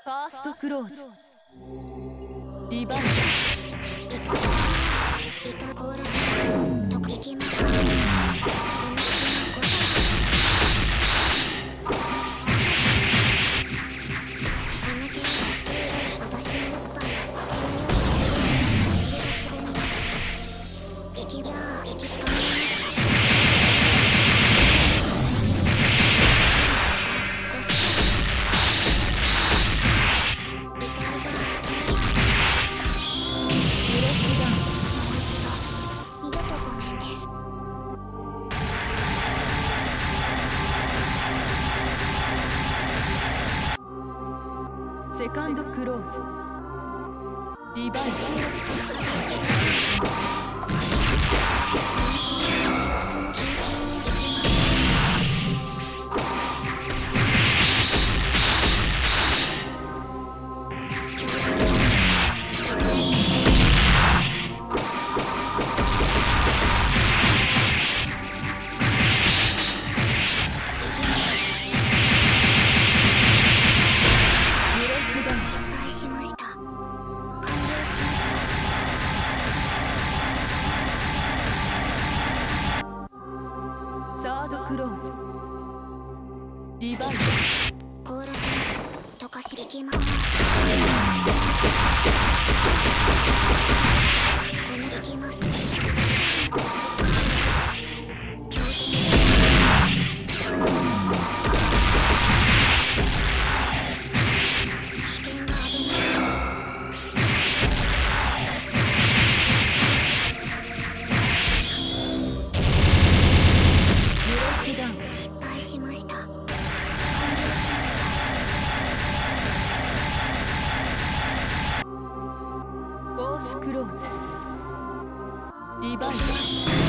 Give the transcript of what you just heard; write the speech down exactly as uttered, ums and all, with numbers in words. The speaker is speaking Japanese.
ファーストクローズリバイイタコーラスといきます。 セカンドクローズリバイサードクローズリバイコーラスとかしいきます。このいきます。 フォースクローズリバイ